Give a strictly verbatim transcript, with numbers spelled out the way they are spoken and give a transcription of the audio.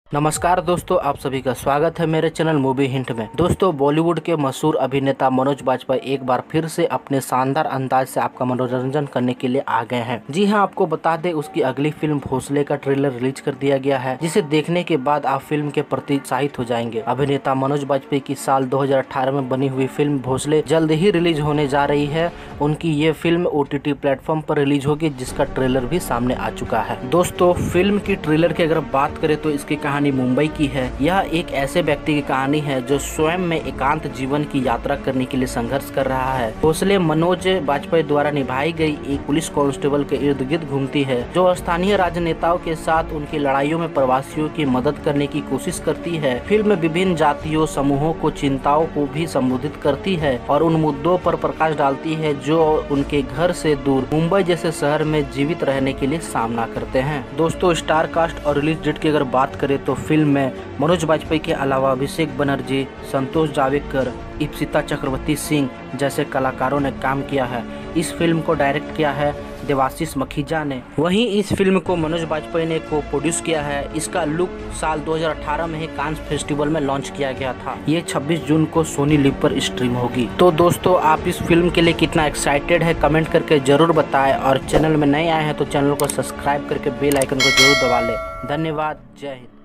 नमस्कार दोस्तों, आप सभी का स्वागत है मेरे चैनल मूवी हिंट में। दोस्तों, बॉलीवुड के मशहूर अभिनेता मनोज बाजपेयी एक बार फिर से अपने शानदार अंदाज से आपका मनोरंजन करने के लिए आ गए हैं। जी हां, आपको बता दें उसकी अगली फिल्म भोसले का ट्रेलर रिलीज कर दिया गया है, जिसे देखने के बाद आप फिल्म के प्रति उत्साहित हो जाएंगे। अभिनेता मनोज बाजपेयी की साल दो हजार अठारह में बनी हुई फिल्म भोसले जल्द ही रिलीज होने जा रही है। उनकी ये film O T T platform पर रिलीज होगी, जिसका ट्रेलर भी सामने आ चुका है। दोस्तों, फिल्म की ट्रेलर की अगर बात करें तो इसकी कहानी मुंबई की है। यह एक ऐसे व्यक्ति की कहानी है जो स्वयं में एकांत जीवन की यात्रा करने के लिए संघर्ष कर रहा है। भोसले मनोज बाजपेयी द्वारा निभाई गई एक पुलिस कांस्टेबल के इर्द गिर्द घूमती है, जो स्थानीय राजनेताओं के साथ उनकी लड़ाइयों में प्रवासियों की मदद करने की कोशिश करती है। फिल्म विभिन्न जातियों, समूहों को, चिंताओं को भी संबोधित करती है और उन मुद्दों पर प्रकाश डालती है जो उनके घर से दूर मुंबई जैसे शहर में जीवित रहने के लिए सामना करते हैं। दोस्तों, स्टार कास्ट और रिलीज डेट की अगर बात करें तो फिल्म में मनोज बाजपेयी के अलावा अभिषेक बनर्जी, संतोष जावेदकर, इप्सिता चक्रवर्ती सिंह जैसे कलाकारों ने काम किया है। इस फिल्म को डायरेक्ट किया है देवाशीष मखीजा ने। वहीं इस फिल्म को मनोज बाजपेयी ने को प्रोड्यूस किया है। इसका लुक साल दो हजार अठारह में ही कांस फेस्टिवल में लॉन्च किया गया था। ये छब्बीस जून को सोनी लिव पर स्ट्रीम होगी। तो दोस्तों, आप इस फिल्म के लिए कितना एक्साइटेड है कमेंट करके जरूर बताएं, और चैनल में नए आए हैं तो चैनल को सब्सक्राइब करके बेल आइकन को जरूर दबा लें। धन्यवाद। जय हिंद।